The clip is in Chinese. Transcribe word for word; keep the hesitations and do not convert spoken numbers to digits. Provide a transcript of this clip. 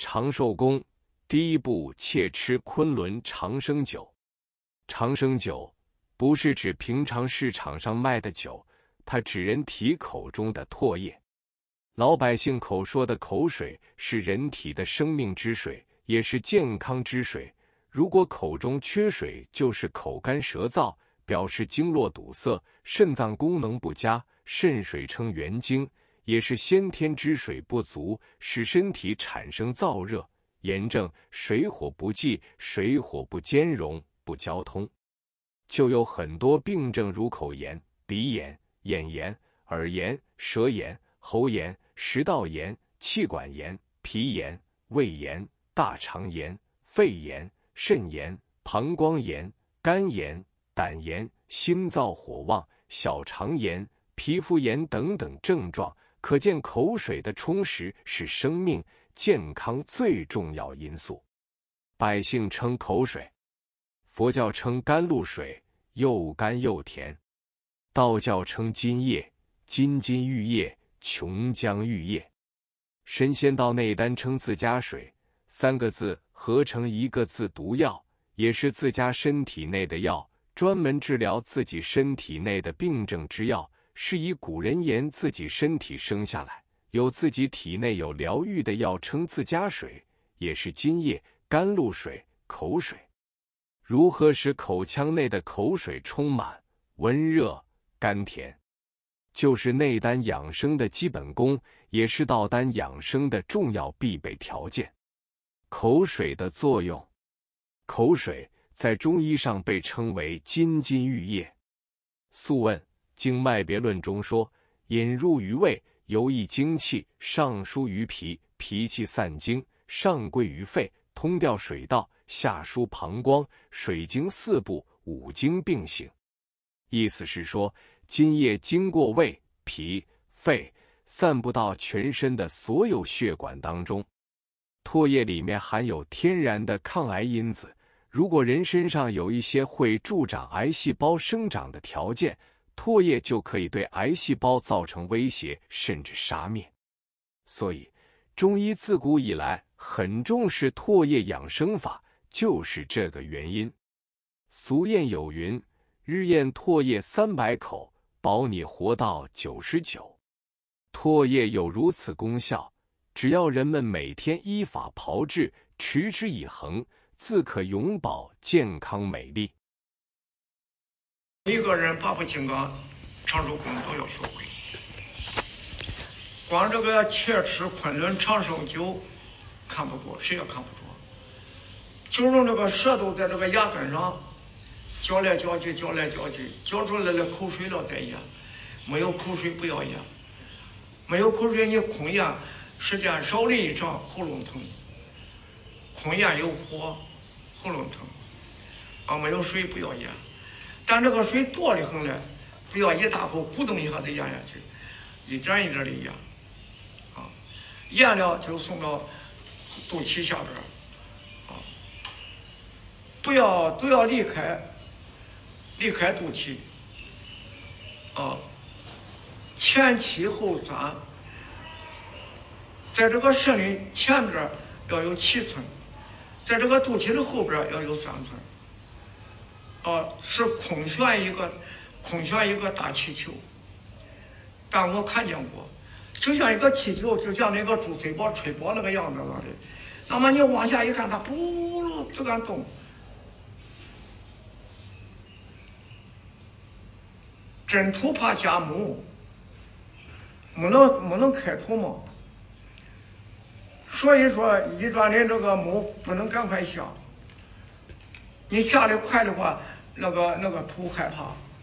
长寿宫第一步，切吃昆仑长生酒。长生酒不是指平常市场上卖的酒，它指人体口中的唾液。老百姓口说的口水是人体的生命之水，也是健康之水。如果口中缺水，就是口干舌燥，表示经络堵塞，肾脏功能不佳。肾水称元精，也是先天之水不足，使身体产生燥热、炎症，水火不济，水火不兼容，不交通，就有很多病症，如口炎、鼻炎、眼炎、耳炎、舌炎、喉炎、食道炎、气管炎、脾炎、胃炎、大肠炎、肺炎、肾炎、膀胱炎、肝炎、胆炎、心燥火旺、小肠炎、皮肤炎等等症状。可见口水的充实是生命健康最重要因素。百姓称口水，佛教称甘露水，又甘又甜；道教称津液，津津玉液，琼浆玉液；神仙道内丹称自家水，三个字合成一个字毒药，也是自家身体内的药，专门治疗自己身体内的病症之药。是以古人言自己身体生下来有自己体内有疗愈的药称自家水，也是津液、甘露水、口水。如何使口腔内的口水充满、温热、甘甜，就是内丹养生的基本功，也是道丹养生的重要必备条件。口水的作用，口水在中医上被称为津津玉液。《素问·经脉别论》中说，引入于胃，游溢精气，上输于脾，脾气散精，上归于肺，通调水道，下输膀胱，水经四部，五经并行。意思是说，津液经过胃、脾、肺，散布到全身的所有血管当中。唾液里面含有天然的抗癌因子，如果人身上有一些会助长癌细胞生长的条件，唾液就可以对癌细胞造成威胁，甚至杀灭。所以中医自古以来很重视唾液养生法，就是这个原因。俗谚有云，日咽唾液三百口，保你活到九十九。唾液有如此功效，只要人们每天依法炮制，持之以恒，自可永保健康美丽。 一个人八部金刚、长寿功都要学会。光这个切吃昆仑长生酒看不着，谁也看不着。就用这个舌头在这个牙根上嚼来嚼去，嚼来嚼去，嚼出来了口水了再咽。没有口水不要咽，没有口水你空咽，时间少了一长喉咙疼。空咽有火，喉咙疼。啊，没有水不要咽。但这个水多的很了，不要一大口咕咚一下子咽下去，一点一点的咽，啊，咽了就送到肚脐下边，啊，不要不要离开，离开肚脐，啊，前七后三，在这个肾里前边要有七寸，在这个肚脐的后边要有三寸。啊，是空悬一个，空悬一个大气球，但我看见过，就像一个气球，就像那个猪嘴宝吹波那个样子了的。那么你往下一看，它不不敢动。真土怕下木，没能没能开土嘛。所以说，一转的这个木不能赶快下，你下的快的话。那个那个土害怕，